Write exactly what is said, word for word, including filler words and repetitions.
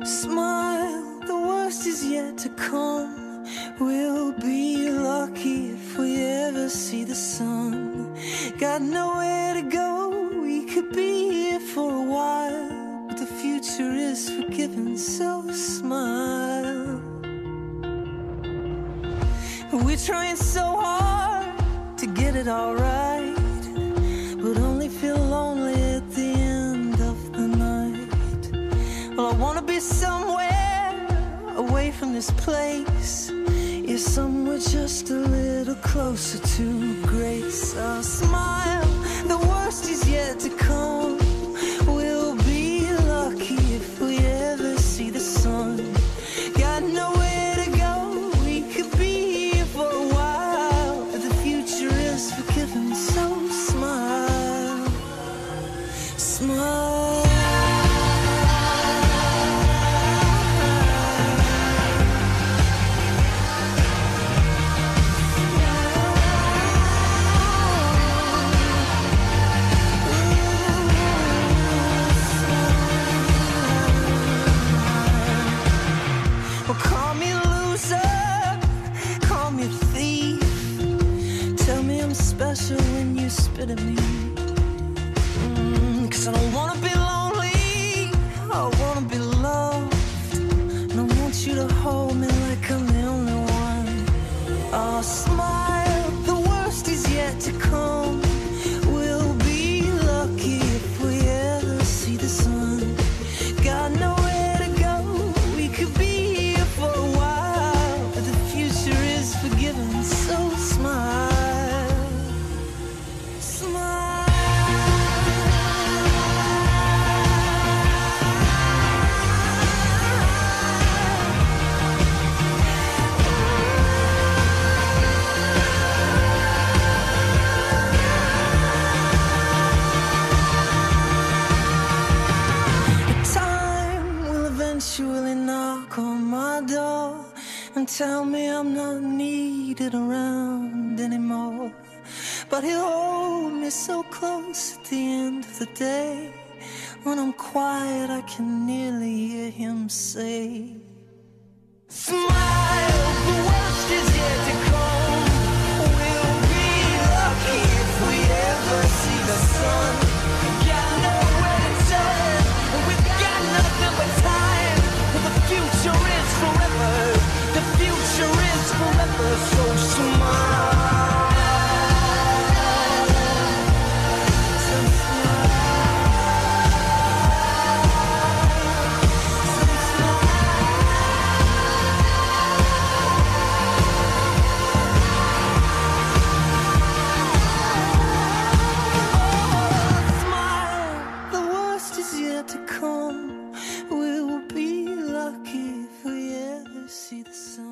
Smile, the worst is yet to come. We'll be lucky if we ever see the sun. Got nowhere to go, we could be here for a while, but the future is forgiven, so smile. We're trying so hard to get it all right, but only feel lonely at the end of the night. Well, I wanna be somewhere away from this place, yeah, somewhere just a little closer to grace. I'll smile, the worst is yet to come. We'll be lucky if we ever see the sun. Got nowhere to go, we could be here for a while, but the future is forgiven, so smile, smile. Call me a loser, call me a thief. Tell me I'm special when you spit at me. mm, Cause I don't wanna be lonely, I wanna be loved, and I want you to hold me like I'm the only one. Oh, smile, the worst is yet to come. We'll be lucky if we ever see the sun. Got nowhere to go, we could be forgiven, so smile, smile. The time will eventually knock on my door and tell me I'm not needed around anymore, but he'll hold me so close at the end of the day. When I'm quiet, I can nearly hear him say, smile, the worst is yet to come. We'll be lucky if we ever see the sun. Got nowhere to turn, we've got nothing but time. Well, the future is forever, the future is forever, so smile, so smile, so smile. Oh, smile, the worst is yet to come. We'll be lucky if we ever see the sun.